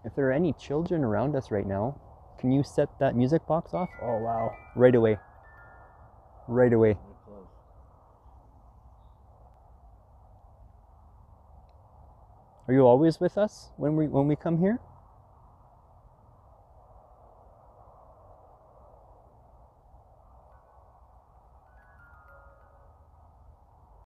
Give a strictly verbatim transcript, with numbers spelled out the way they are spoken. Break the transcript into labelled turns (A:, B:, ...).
A: If there are any children around us right now, can you set that music box off? Oh, wow. Right away. Right away. Are you always with us when we when we come here?